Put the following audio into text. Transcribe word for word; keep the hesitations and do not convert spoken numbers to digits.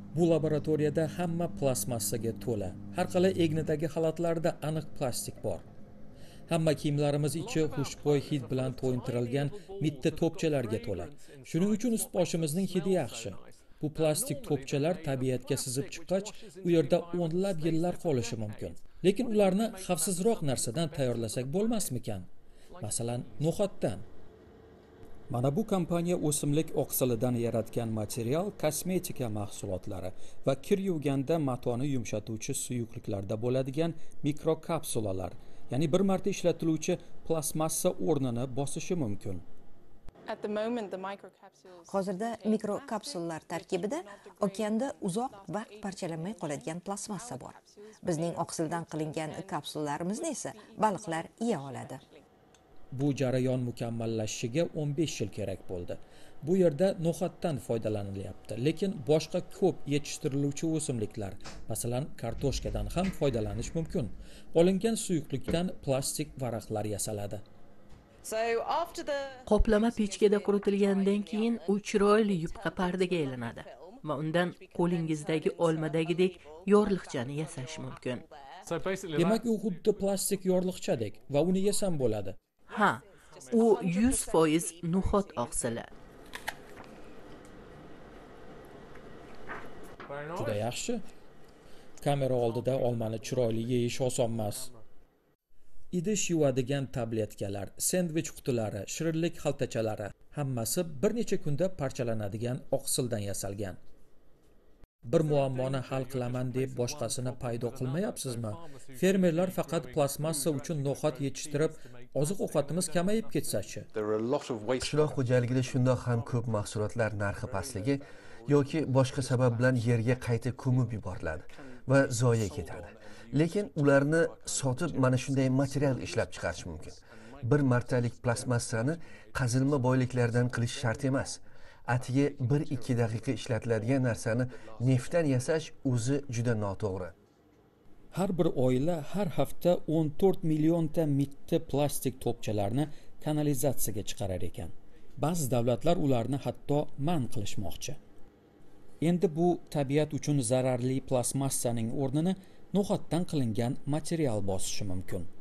Bu laboratoriyada hamma plastmassaga to'la. Har qalay egnidagi xalatlarda aniq plastik bor. Hamma kiyimlarimiz ichi xushbo'y hid bilan to'yintirilgan mitti to'pchalarga to'la. Shuning uchun ust-boshimizning hidi yaxshi. Bu plastik to'pchalar tabiatga sizib chiqqach, u yerda o'nlab yillar qolishi mumkin. Lekin ularni xavfsizroq narsadan tayyorlasak bo'lmasmikan? Masalan, no'xatdan. Mana bu kompaniya o'simlik oqsilidan yaratgan material kosmetika mahsulotlari va kir yuvganda matoni yumshatuvchi suyuqliklarda bo'ladigan mikrokapsulalar, ya'ni bir marta ishlatiluvchi plastmassa o'rnini bosishi mumkin. Hozirda mikrokapsulalar tarkibida okeanda uzoq vaqt parchalanmay qoladigan plastmassa bor. Bizning oqsildan qilingan kapsulalarimizni esa baliqlar yeya oladi. Bu jarayon mukammallashishiga o'n besh yil kerak bo'ldi. Bu yerda no'xatdan foydalanilyapti, lekin boshqa ko'p yetishtiriluvchi o'simliklar, masalan, kartoshkadan ham foydalanish mumkin. Olingan suyuqlikdan plastik varaqlar yasaladi. Qoplama pechkada quritilgandan keyin u chiroyli yupqa pardaga aylanadi va undan qo'lingizdagi olmadagidek yorliqchani yasash mumkin. Demak, u xuddi plastik yorliqchadek va uni yesam bo'ladi. Ha, u yuz foiz no'xat oqsili. Juda yaxshi. Kamera oldida olmani chiroyli yeyish oson emas. Idish yuvadigan tabletkalar, sendvich qutilari, shirinlik xaltachalari hammasi bir necha kunda parchalanadigan oqsildan yasalgan. Bir muammoni hal qilaman deb boshqasini paydo qilmayapsizmi? Fermerlar faqat plastmassa uchun no'xat yetishtirib, oziq-ovqatimiz kamayib ketsa-chi? Qishloq xo'jaligida shundoq ham ko'p mahsulotlar narxi pastligi yoki boshqa sabab bilan yerga qayta ko'mib yuboriladi va zoye ketadi. Lekin ularni sotib mana shunday material ishlab chiqarish mumkin. Bir martalik plastmassani qazilma boyliklardan qilish shart emas. Atiga bir ikki daqiqa ishlatiladigan narsani neftdan yasash o'zi juda noto'g'ri. Har bir oila har hafta o'n to'rt millionta mitti plastik to'pchalarni kanalizatsiyaga chiqarar ekan. Ba'zi davlatlar ularni hatto man qilishmoqchi. Endi bu tabiat uchun zararli plastmassaning o'rnini no'xatdan qilingan material bosishi mumkin.